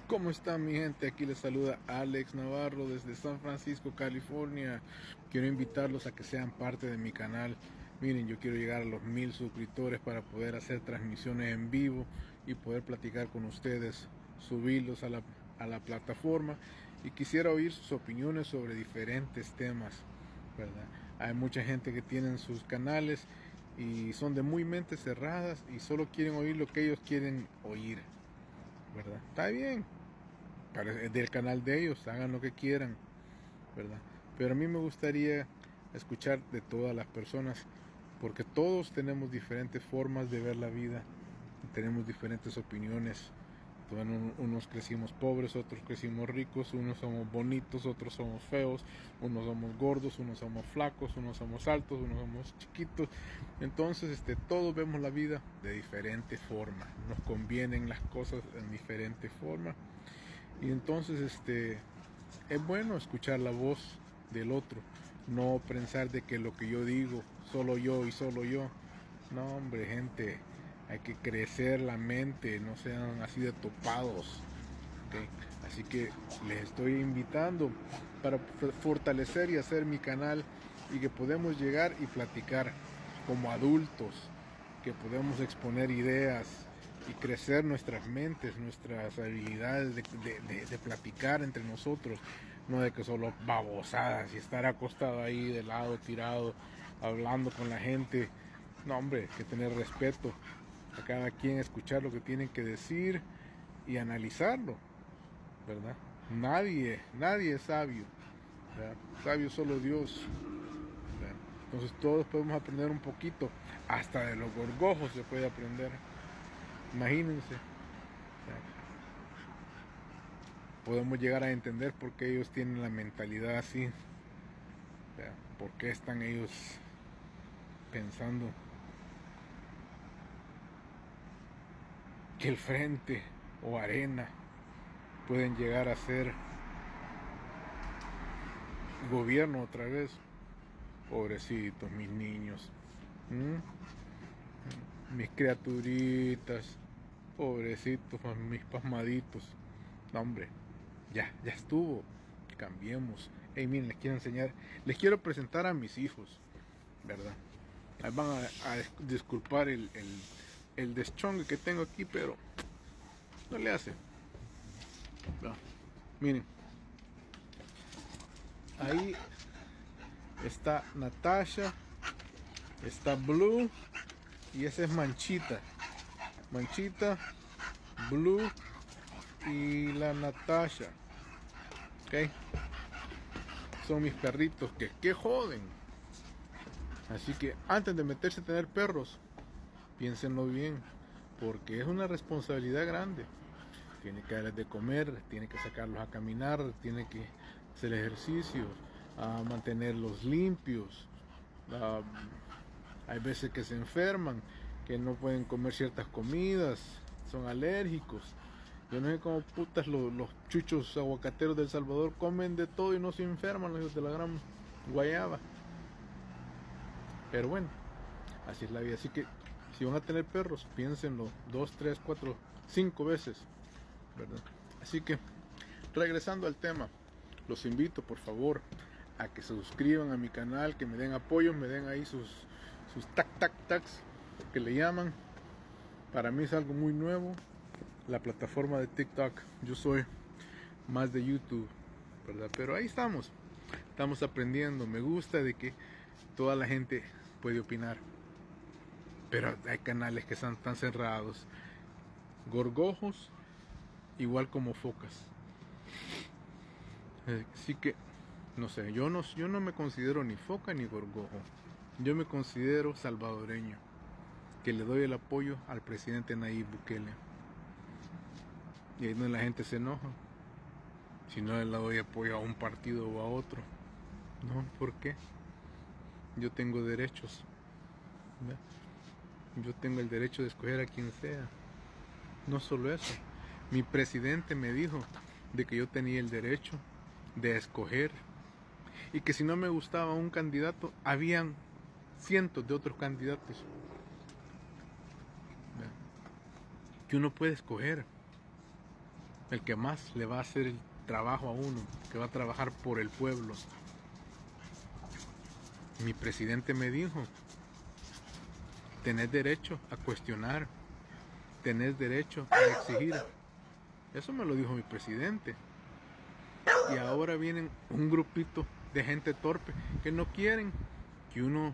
¿Cómo está mi gente? Aquí les saluda Alex Navarro desde San Francisco, California. Quiero invitarlos a que sean parte de mi canal. Miren, yo quiero llegar a los 1000 suscriptores para poder hacer transmisiones en vivo y poder platicar con ustedes, subirlos a la plataforma, y quisiera oír sus opiniones sobre diferentes temas, ¿verdad? Hay mucha gente que tienen sus canales y son de muy mentes cerradas y solo quieren oír lo que ellos quieren oír, ¿verdad? Está bien, es del canal de ellos, hagan lo que quieran, ¿verdad? Pero a mí me gustaría escuchar de todas las personas, porque todos tenemos diferentes formas de ver la vida, tenemos diferentes opiniones. Bueno, unos crecimos pobres, otros crecimos ricos, unos somos bonitos, otros somos feos, unos somos gordos, unos somos flacos, unos somos altos, unos somos chiquitos. Entonces, todos vemos la vida de diferente forma, nos convienen las cosas en diferente forma. Y entonces es bueno escuchar la voz del otro, no pensar de que lo que yo digo, solo yo y solo yo. No, hombre, gente, hay que crecer la mente, no sean así de topados, ¿okay? Así que les estoy invitando para fortalecer y hacer mi canal, y que podemos llegar y platicar como adultos, que podemos exponer ideas y crecer nuestras mentes, nuestras habilidades de platicar entre nosotros, no de que solo babosadas y estar acostado ahí de lado, tirado, hablando con la gente. No, hombre, hay que tener respeto a cada quien, escuchar lo que tienen que decir y analizarlo, ¿verdad? Nadie es sabio, ¿verdad? Sabio solo Dios, ¿verdad? Entonces todos podemos aprender un poquito, hasta de los gorgojos se puede aprender. Imagínense, podemos llegar a entender por qué ellos tienen la mentalidad así, por qué están ellos pensando que el frente o arena pueden llegar a ser gobierno otra vez. Pobrecitos mis niños, mis criaturitas, pobrecitos mis pasmaditos. No, hombre, ya estuvo, cambiemos. Hey, miren, les quiero presentar a mis hijos, ¿verdad? Van a disculpar el deschongue que tengo aquí, pero no le hace. No. Miren, ahí está Natasha, está Blue, y ese es Manchita, Blue y la Natasha, ¿ok? Son mis perritos que joden. Así que antes de meterse a tener perros, piénsenlo bien, porque es una responsabilidad grande. Tiene que darles de comer, tiene que sacarlos a caminar, tiene que hacer ejercicio, a mantenerlos limpios. Hay veces que se enferman, que no pueden comer ciertas comidas, son alérgicos. Yo no sé cómo putas los chuchos aguacateros del Salvador comen de todo y no se enferman, los hijos de la gran guayaba. Pero bueno, así es la vida. Así que si van a tener perros, piénsenlo 2, 3, 4, 5 veces, ¿verdad? Así que, regresando al tema, los invito por favor a que se suscriban a mi canal, que me den apoyo, me den ahí sus tacs que le llaman. Para mí es algo muy nuevo la plataforma de TikTok. Yo soy más de YouTube, ¿verdad? Pero ahí estamos aprendiendo. Me gusta de que toda la gente puede opinar, pero hay canales que están tan cerrados, gorgojos igual como focas. Así que no sé, yo no me considero ni foca ni gorgojo. Yo me considero salvadoreño, que le doy el apoyo al presidente Nayib Bukele. Y ahí donde la gente se enoja si no le doy apoyo a un partido o a otro. No, ¿por qué? Yo tengo derechos, ¿verdad? Yo tengo el derecho de escoger a quien sea. No solo eso, mi presidente me dijo de que yo tenía el derecho de escoger, y que si no me gustaba un candidato, habían cientos de otros candidatos, ¿verdad? Que uno puede escoger. el que más le va a hacer el trabajo a uno, que va a trabajar por el pueblo. Mi presidente me dijo, tenés derecho a cuestionar, tenés derecho a exigir. Eso me lo dijo mi presidente. Y ahora vienen un grupito de gente torpe que no quieren que uno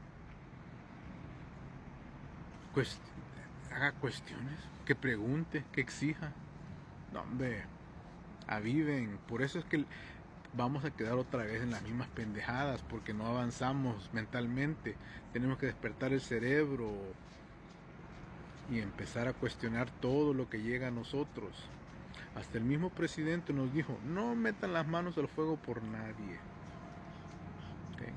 haga cuestiones, que pregunte, que exija. No, hombre, aviven. Por eso es que vamos a quedar otra vez en las mismas pendejadas, porque no avanzamos mentalmente. Tenemos que despertar el cerebro y empezar a cuestionar todo lo que llega a nosotros. Hasta el mismo presidente nos dijo, no metan las manos al fuego por nadie. ¿Okay?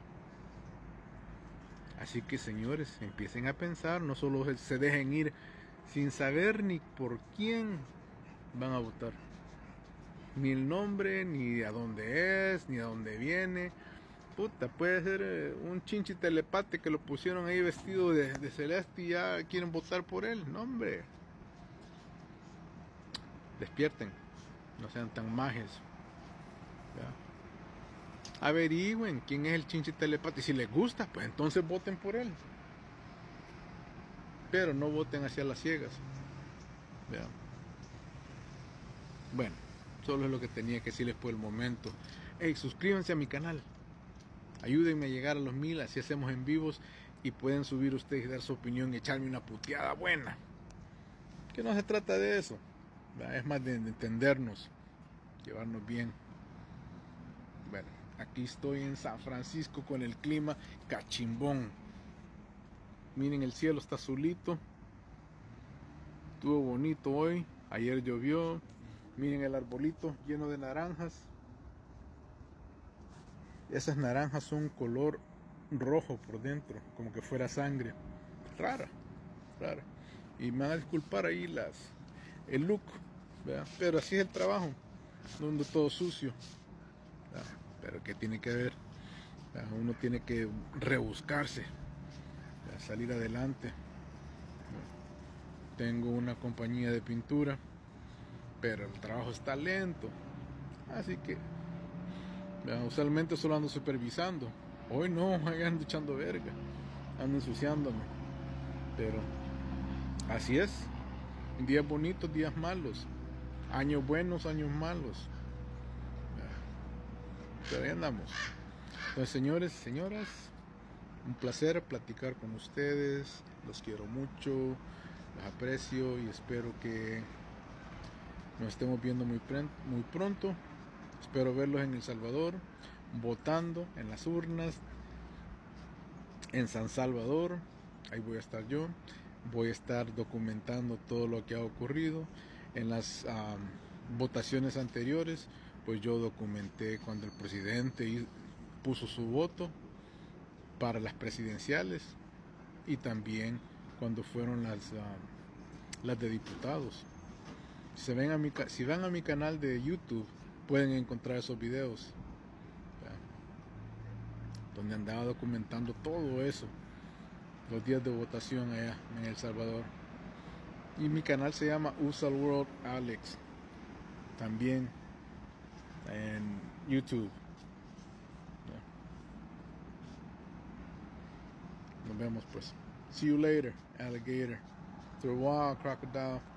Así que señores, empiecen a pensar, no solo se dejen ir sin saber ni por quién van a votar. Ni el nombre, ni a dónde es, ni a dónde viene. Puta, puede ser un chinchi telepate que lo pusieron ahí vestido de celeste y ya quieren votar por él. No, hombre. Despierten, no sean tan majes. ¿Ya? Averigüen quién es el chinchi telepate. Y si les gusta, pues entonces voten por él. Pero no voten hacia las ciegas. ¿Ya? Bueno, solo es lo que tenía que decirles por el momento. Hey, suscríbanse a mi canal. Ayúdenme a llegar a los 1000, así hacemos en vivos y pueden subir ustedes y dar su opinión y echarme una puteada buena. Que no se trata de eso, ¿verdad? Es más de entendernos, llevarnos bien. Bueno, aquí estoy en San Francisco con el clima cachimbón. Miren, el cielo está azulito. Estuvo bonito hoy, ayer llovió. Miren el arbolito lleno de naranjas. Esas naranjas son color rojo por dentro, como que fuera sangre. Rara. Y me van a disculpar ahí el look, ¿verdad? Pero así es el trabajo, no ando todo sucio, ¿verdad? Pero ¿qué tiene que ver? ¿Verdad? Uno tiene que rebuscarse, ¿verdad? Salir adelante, ¿verdad? Tengo una compañía de pintura, pero el trabajo está lento, así que usualmente solo ando supervisando. Hoy no, ahí ando echando verga, ando ensuciándome. Pero así es. Días bonitos, días malos. Años buenos, años malos. Pero ahí andamos. Entonces, señores, señoras, un placer platicar con ustedes. Los quiero mucho, los aprecio y espero que nos estemos viendo muy pronto. Espero verlos en El Salvador, votando en las urnas, en San Salvador. Ahí voy a estar yo. Voy a estar documentando todo lo que ha ocurrido. En las votaciones anteriores, pues yo documenté cuando el presidente puso su voto para las presidenciales y también cuando fueron las de diputados. Si van a mi canal de YouTube, pueden encontrar esos videos, ¿ya? Donde andaba documentando todo eso, los días de votación allá en El Salvador. Y mi canal se llama USA World Alex, también en YouTube. Nos vemos pues. See you later, alligator. To the wild crocodile.